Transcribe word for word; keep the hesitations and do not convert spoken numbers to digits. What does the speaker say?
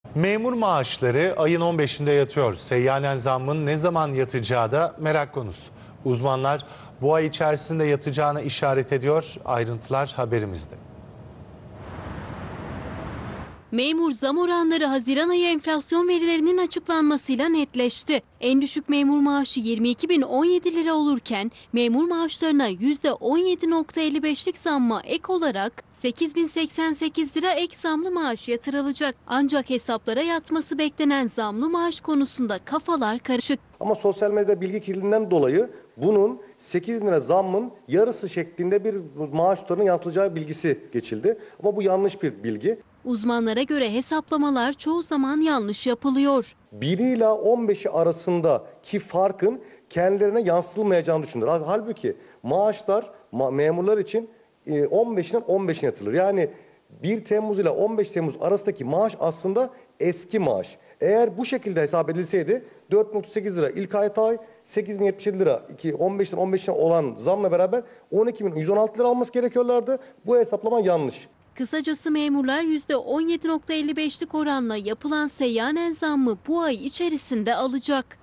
Memur maaşları ayın on beşinde yatıyor. Seyyanen zammın ne zaman yatacağı da merak konusu. Uzmanlar bu ay içerisinde yatacağına işaret ediyor. Ayrıntılar haberimizde. Memur zam oranları Haziran ayı enflasyon verilerinin açıklanmasıyla netleşti. En düşük memur maaşı yirmi iki bin on yedi lira olurken memur maaşlarına yüzde on yedi virgül elli beşlik zamma ek olarak sekiz bin seksen sekiz lira ek zamlı maaş yatırılacak. Ancak hesaplara yatması beklenen zamlı maaş konusunda kafalar karışık. Ama sosyal medyada bilgi kirliliğinden dolayı bunun sekiz bin lira zammın yarısı şeklinde bir maaş tutarının yansıtacağı bilgisi geçildi. Ama bu yanlış bir bilgi. Uzmanlara göre hesaplamalar çoğu zaman yanlış yapılıyor. bir ila on beşi arasındaki farkın kendilerine yansıtılmayacağını düşünüyorlar. Halbuki maaşlar ma memurlar için on beşinden on beşine yatırılır. Yani bir Temmuz ile on beş Temmuz arasındaki maaş aslında eski maaş. Eğer bu şekilde hesap edilseydi dört bin otuz sekiz lira ilk ay, sekiz bin yetmiş yedi lira on beşten on beşine olan zamla beraber on iki bin yüz on altı lira alması gerekiyorlardı. Bu hesaplama yanlış. Kısacası memurlar yüzde on yedi virgül elli beşlik oranla yapılan seyyanen zammı bu ay içerisinde alacak.